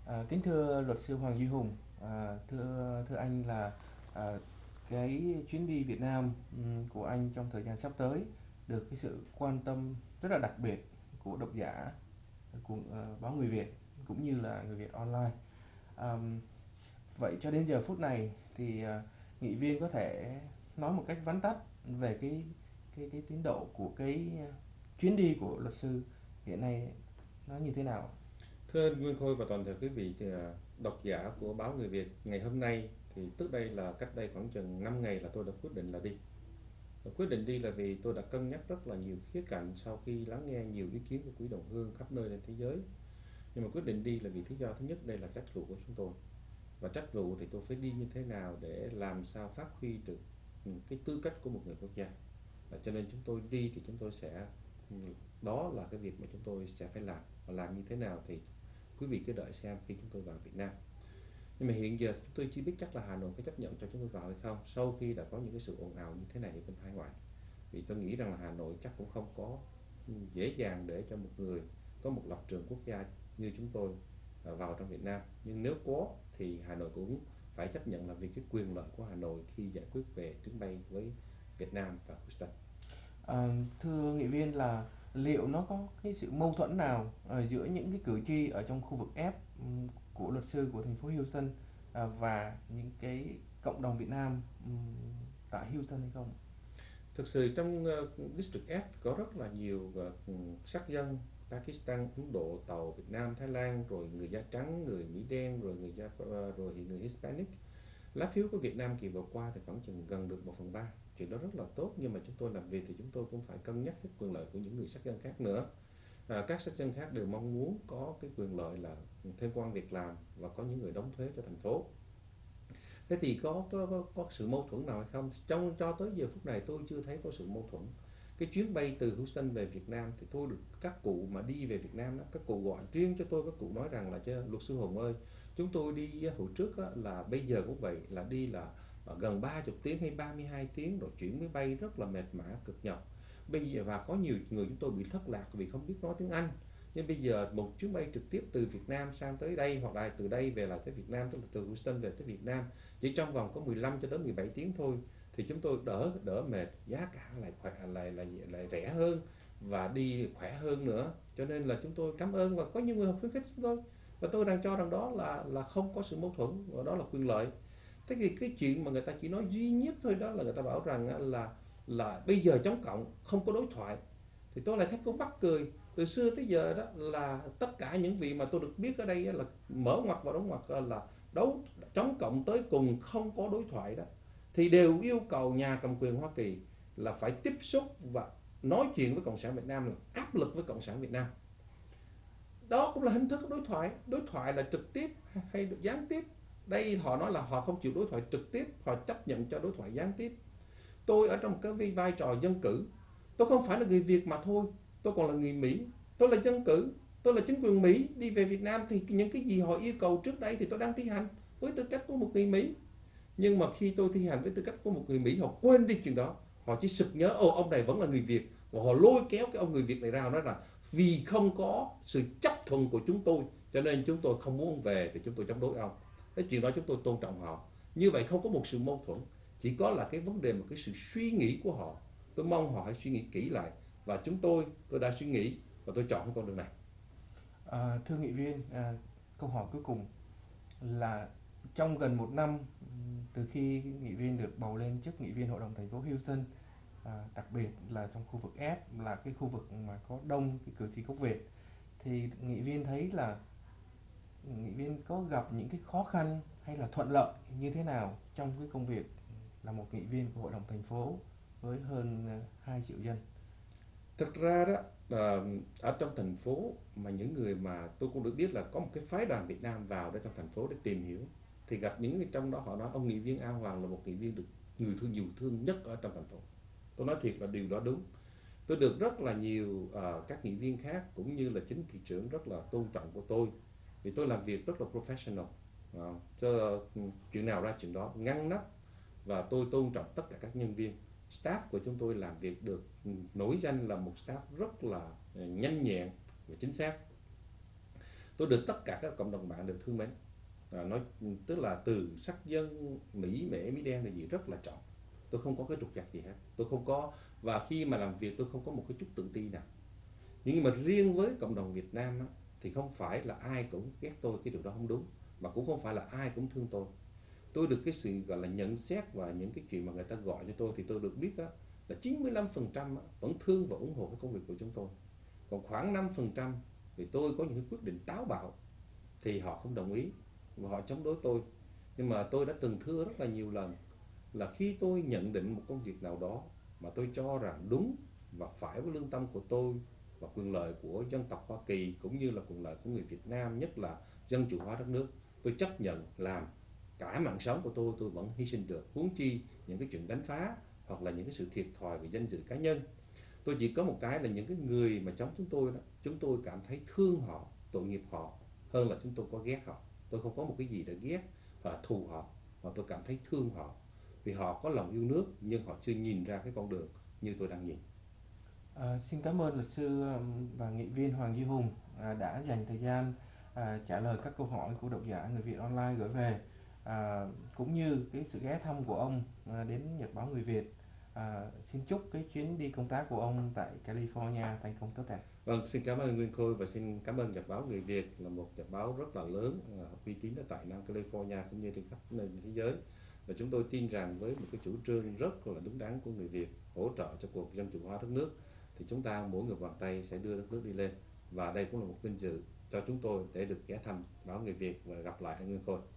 Kính thưa luật sư Hoàng Duy Hùng, thưa anh là à, cái chuyến đi Việt Nam của anh trong thời gian sắp tới được cái sự quan tâm rất là đặc biệt của độc giả của báo Người Việt cũng như là Người Việt Online. Ờm, Vậy cho đến giờ phút này thì nghị viên có thể nói một cách vắn tắt về cái tiến độ của cái chuyến đi của luật sư hiện nay nó như thế nào? Thưa anh Nguyên Khôi và toàn thể quý vị độc giả của báo Người Việt, ngày hôm nay thì trước đây là cách đây khoảng chừng 5 ngày là tôi đã quyết định là đi. Và quyết định đi là vì tôi đã cân nhắc rất là nhiều khía cạnh sau khi lắng nghe nhiều ý kiến của quý đồng hương khắp nơi trên thế giới. Nhưng mà quyết định đi là vì lý do thứ nhất, đây là trách vụ của chúng tôi. Và trách vụ thì tôi phải đi như thế nào để làm sao phát huy được cái tư cách của một người quốc gia. Và cho nên chúng tôi đi thì chúng tôi sẽ đó là cái việc mà chúng tôi sẽ phải làm, và làm như thế nào thì quý vị cứ đợi xem khi chúng tôi vào Việt Nam. Nhưng mà hiện giờ chúng tôi chưa biết chắc là Hà Nội có chấp nhận cho chúng tôi vào hay không sau khi đã có những cái sự ồn ào như thế này ở bên hải ngoại. Vì tôi nghĩ rằng là Hà Nội chắc cũng không có dễ dàng để cho một người có một lập trường quốc gia như chúng tôi vào trong Việt Nam. Nhưng nếu có thì Hà Nội cũng phải chấp nhận là vì cái quyền lợi của Hà Nội khi giải quyết về chuyến bay với Việt Nam và Houston. Thưa nghị viên là liệu nó có cái sự mâu thuẫn nào giữa những cái cử tri ở trong khu vực F của luật sư của thành phố Houston và những cái cộng đồng Việt Nam tại Houston hay không? Thực sự trong District F có rất là nhiều sắc dân Pakistan, Ấn Độ, Tàu, Việt Nam, Thái Lan, rồi người da trắng, người Mỹ đen, rồi rồi thì người Hispanic. Lá phiếu của Việt Nam kỳ vừa qua thì khoảng chừng gần được 1/3. Chuyện đó rất là tốt, nhưng mà chúng tôi làm việc thì chúng tôi cũng phải cân nhắc cái quyền lợi của những người sắc dân khác nữa. Các sắc dân khác đều mong muốn có cái quyền lợi là thêm công ăn việc làm và có những người đóng thuế cho thành phố. Thế thì có sự mâu thuẫn nào hay không? Cho tới giờ phút này tôi chưa thấy có sự mâu thuẫn. Cái chuyến bay từ Houston về Việt Nam thì tôi được các cụ mà đi về Việt Nam đó, các cụ gọi riêng cho tôi, các cụ nói rằng là cho luật sư Hùng ơi, chúng tôi đi hồi trước là bây giờ cũng vậy, là đi là gần 30 tiếng hay 32 tiếng rồi chuyển máy bay rất là mệt mỏi cực nhọc. Bây giờ và có nhiều người chúng tôi bị thất lạc vì không biết nói tiếng Anh. Nhưng bây giờ một chuyến bay trực tiếp từ Việt Nam sang tới đây, hoặc là từ đây về lại tới Việt Nam, tức là từ Houston về tới Việt Nam, chỉ trong vòng có 15 cho đến 17 tiếng thôi, thì chúng tôi đỡ mệt, giá cả lại lại rẻ hơn và đi khỏe hơn nữa. Cho nên là chúng tôi cảm ơn và có nhiều người khuyến khích chúng tôi, và tôi đang cho rằng đó là không có sự mâu thuẫn và đó là quyền lợi. Thế thì cái chuyện mà người ta chỉ nói duy nhất thôi đó là người ta bảo rằng là bây giờ chống cộng không có đối thoại, thì tôi lại thấy cũng mắc cười. Từ xưa tới giờ đó là tất cả những vị mà tôi được biết ở đây là mở ngoặt và đóng ngoặt là đấu chống cộng tới cùng, không có đối thoại đó, thì đều yêu cầu nhà cầm quyền Hoa Kỳ là phải tiếp xúc và nói chuyện với Cộng sản Việt Nam, là áp lực với Cộng sản Việt Nam. Đó cũng là hình thức đối thoại. Đối thoại là trực tiếp hay gián tiếp. Đây họ nói là họ không chịu đối thoại trực tiếp, họ chấp nhận cho đối thoại gián tiếp. Tôi ở trong một cái vai trò dân cử, tôi không phải là người Việt mà thôi, tôi còn là người Mỹ, tôi là dân cử, tôi là chính quyền Mỹ đi về Việt Nam, thì những cái gì họ yêu cầu trước đây thì tôi đang thi hành với tư cách của một người Mỹ. Nhưng mà khi tôi thi hành với tư cách của một người Mỹ, họ quên đi chuyện đó, họ chỉ sực nhớ ông này vẫn là người Việt, và họ lôi kéo cái ông người Việt này ra, nói là vì không có sự chấp thuận của chúng tôi cho nên chúng tôi không muốn về, thì chúng tôi chống đối ông. Cái chuyện đó chúng tôi tôn trọng họ. Như vậy không có một sự mâu thuẫn, chỉ có là cái vấn đề mà cái sự suy nghĩ của họ. Tôi mong họ hãy suy nghĩ kỹ lại, và tôi đã suy nghĩ và tôi chọn cái con đường này. Thưa nghị viên, câu hỏi cuối cùng là trong gần một năm từ khi nghị viên được bầu lên chức nghị viên hội đồng thành phố Houston, đặc biệt là trong khu vực F là cái khu vực mà có đông cái cử tri gốc Việt, thì nghị viên thấy là nghị viên có gặp những cái khó khăn hay là thuận lợi như thế nào trong cái công việc là một nghị viên của hội đồng thành phố với hơn 2 triệu dân? Thực ra đó, ở trong thành phố mà những người mà tôi cũng được biết là có một cái phái đoàn Việt Nam vào để trong thành phố để tìm hiểu, thì gặp những người trong đó họ nói ông nghị viên A Hoàng là một nghị viên được người thương nhiều thương nhất ở trong thành phố. Tôi nói thiệt là điều đó đúng. Tôi được rất là nhiều các nghị viên khác cũng như là chính thị trưởng rất là tôn trọng của tôi, vì tôi làm việc rất là professional. Cho chuyện nào ra chuyện đó, ngăn nắp, và tôi tôn trọng tất cả các nhân viên. Staff của chúng tôi làm việc được nổi danh là một staff rất là nhanh nhẹn và chính xác. Tôi được tất cả các cộng đồng mạng đều thương mến. Nói tức là từ sắc dân Mỹ, Mễ, Mỹ đen là gì rất là trọng. Tôi không có cái trục trặc gì hết. Tôi không có, và khi mà làm việc tôi không có một cái chút tự ti nào. Nhưng mà riêng với cộng đồng Việt Nam á, thì không phải là ai cũng ghét tôi, cái điều đó không đúng. Mà cũng không phải là ai cũng thương tôi. Tôi được cái sự gọi là nhận xét và những cái chuyện mà người ta gọi cho tôi thì tôi được biết đó là 95% vẫn thương và ủng hộ cái công việc của chúng tôi. Còn khoảng 5% thì tôi có những cái quyết định táo bạo thì họ không đồng ý và họ chống đối tôi. Nhưng mà tôi đã từng thưa rất là nhiều lần là khi tôi nhận định một công việc nào đó mà tôi cho rằng đúng và phải với lương tâm của tôi và quyền lợi của dân tộc Hoa Kỳ cũng như là quyền lợi của người Việt Nam, nhất là dân chủ hóa đất nước, tôi chấp nhận làm. Cả mạng sống của tôi vẫn hy sinh được, huống chi những cái chuyện đánh phá hoặc là những cái sự thiệt thòi về danh dự cá nhân. Tôi chỉ có một cái là những cái người mà chống chúng tôi đó, chúng tôi cảm thấy thương họ, tội nghiệp họ hơn là chúng tôi có ghét họ. Tôi không có một cái gì để ghét và thù họ, mà tôi cảm thấy thương họ vì họ có lòng yêu nước nhưng họ chưa nhìn ra cái con đường như tôi đang nhìn. Xin cảm ơn luật sư và nghị viên Hoàng Duy Hùng đã dành thời gian trả lời các câu hỏi của độc giả Người Việt Online gửi về, cũng như cái sự ghé thăm của ông đến Nhật báo Người Việt. Xin chúc cái chuyến đi công tác của ông tại California thành công tốt đẹp. Vâng, xin cảm ơn Nguyên Khôi và xin cảm ơn Nhật báo Người Việt, là một nhật báo rất là lớn, uy tín ở tại Nam California cũng như trên khắp nơi thế giới. Và chúng tôi tin rằng với một cái chủ trương rất là đúng đắn của người Việt hỗ trợ cho cuộc dân chủ hóa đất nước thì chúng ta mỗi người bàn tay sẽ đưa đất nước đi lên. Và đây cũng là một vinh dự cho chúng tôi để được ghé thăm báo Người Việt và gặp lại anh Nguyên Khôi.